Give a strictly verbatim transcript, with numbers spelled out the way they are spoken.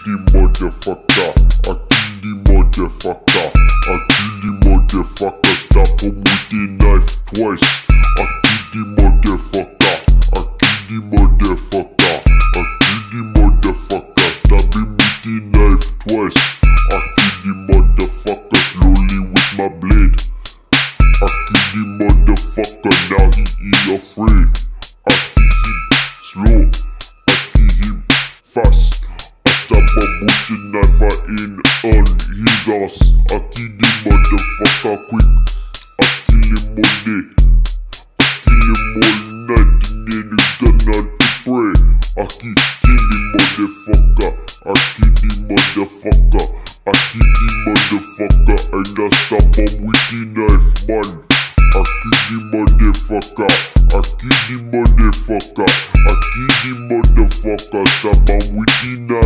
the motherfucker. I kill the motherfucker. I kill the motherfucker. Stab him with the knife twice. I kill the motherfucker. I kill the motherfucker. I kill the motherfucker. Stab him with the knife twice. I kill the motherfucker slowly with my blade. I kill the motherfucker, now he is afraid. I kill him slow, I kill him fast. I stab a butcher knife in on his ass. I kill the motherfucker quick. I kill him all day. I kill him all night and then he gonna to pray. I kill, kill the motherfucker. I kill the motherfucker. I kill the motherfucker and I stab him with the knife, man. I kill the motherfucker. I kill the motherfucker. I kill the motherfucker. Stab him with the knife.